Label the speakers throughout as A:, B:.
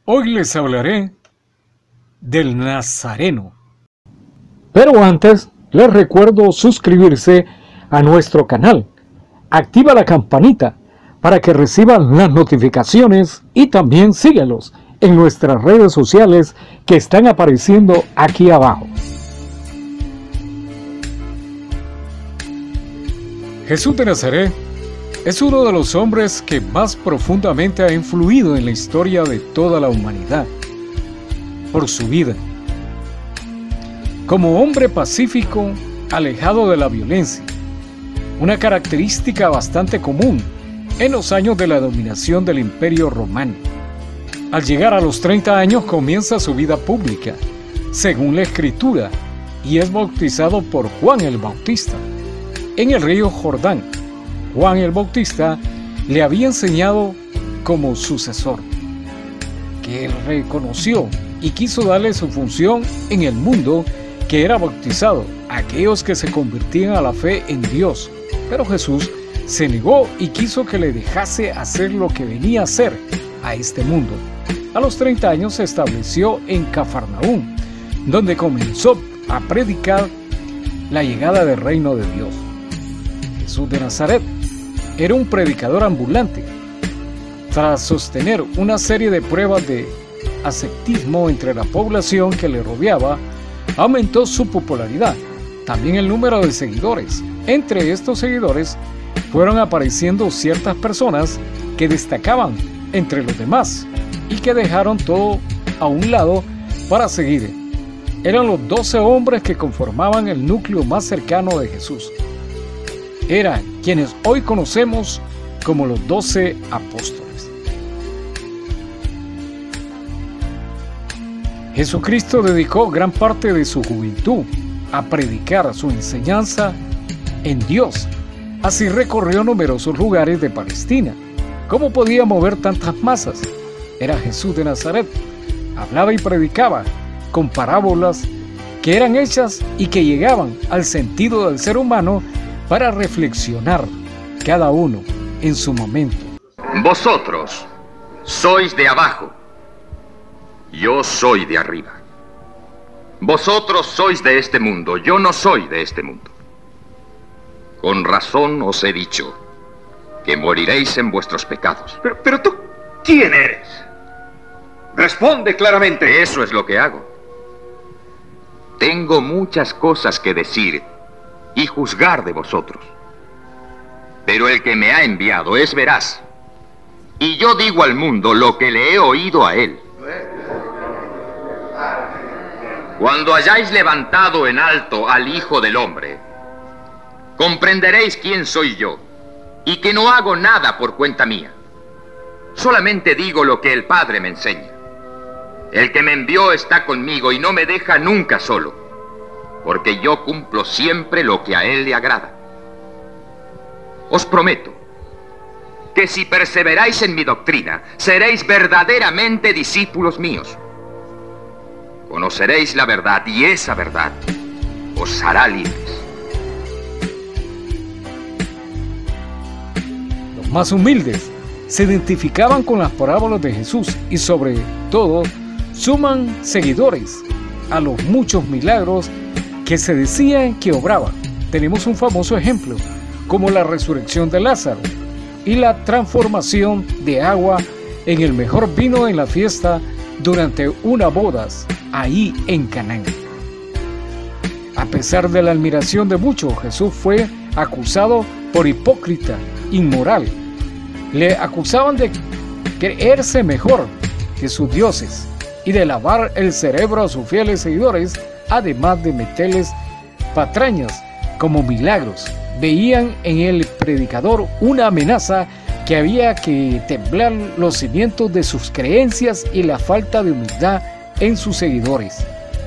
A: Hoy les hablaré del Nazareno.
B: Pero antes, les recuerdo suscribirse a nuestro canal. Activa la campanita para que reciban las notificaciones y también síguelos en nuestras redes sociales que están apareciendo aquí abajo.
A: Jesús de Nazaret es uno de los hombres que más profundamente ha influido en la historia de toda la humanidad por su vida. Como hombre pacífico, alejado de la violencia, una característica bastante común en los años de la dominación del Imperio Romano. Al llegar a los 30 años comienza su vida pública, según la Escritura, y es bautizado por Juan el Bautista en el río Jordán. Juan el Bautista le había enseñado como sucesor, que él reconoció y quiso darle su función en el mundo, que era bautizado a aquellos que se convertían a la fe en Dios. Pero Jesús se negó y quiso que le dejase hacer lo que venía a hacer a este mundo. A los 30 años se estableció en Cafarnaúm, donde comenzó a predicar la llegada del reino de Dios. Jesús de Nazaret era un predicador ambulante. Tras sostener una serie de pruebas de ascetismo entre la población que le rodeaba, aumentó su popularidad, también el número de seguidores. Entre estos seguidores fueron apareciendo ciertas personas que destacaban entre los demás y que dejaron todo a un lado para seguir. Eran los 12 hombres que conformaban el núcleo más cercano de Jesús. Eran quienes hoy conocemos como los 12 apóstoles. Jesucristo dedicó gran parte de su juventud a predicar su enseñanza en Dios. Así recorrió numerosos lugares de Palestina. ¿Cómo podía mover tantas masas? Era Jesús de Nazaret. Hablaba y predicaba con parábolas que eran hechas y que llegaban al sentido del ser humano para reflexionar cada uno en su momento.
C: Vosotros sois de abajo, yo soy de arriba. Vosotros sois de este mundo, yo no soy de este mundo. Con razón os he dicho que moriréis en vuestros pecados.
D: Pero tú, ¿quién eres? Responde claramente.
C: Eso es lo que hago. Tengo muchas cosas que decir y juzgar de vosotros. Pero el que me ha enviado es veraz, y yo digo al mundo lo que le he oído a él. Cuando hayáis levantado en alto al Hijo del Hombre, comprenderéis quién soy yo, y que no hago nada por cuenta mía. Solamente digo lo que el Padre me enseña. El que me envió está conmigo y no me deja nunca solo, porque yo cumplo siempre lo que a él le agrada. Os prometo que si perseveráis en mi doctrina, seréis verdaderamente discípulos míos. Conoceréis la verdad y esa verdad os hará libres.
A: Los más humildes se identificaban con las parábolas de Jesús y sobre todo suman seguidores a los muchos milagros que se decían que obraba. Tenemos un famoso ejemplo, como la resurrección de Lázaro y la transformación de agua en el mejor vino en la fiesta durante una boda ahí en Canaán. A pesar de la admiración de muchos, Jesús fue acusado por hipócrita, inmoral. Le acusaban de creerse mejor que sus dioses y de lavar el cerebro a sus fieles seguidores, además de meterles patrañas como milagros. Veían en el predicador una amenaza que había que temblar los cimientos de sus creencias y la falta de humildad en sus seguidores.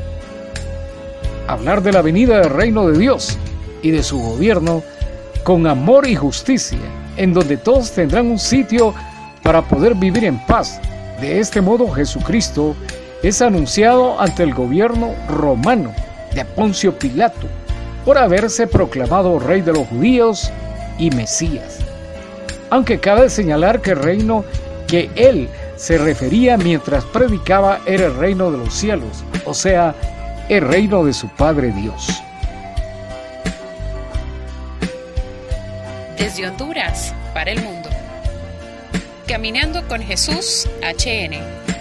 A: Hablar de la venida del reino de Dios y de su gobierno con amor y justicia, en donde todos tendrán un sitio para poder vivir en paz. De este modo, Jesucristo es anunciado ante el gobierno romano de Poncio Pilato por haberse proclamado rey de los judíos y Mesías. Aunque cabe señalar que el reino que él se refería mientras predicaba era el reino de los cielos, o sea, el reino de su Padre Dios.
E: Desde Honduras para el mundo. Caminando con Jesús, HN.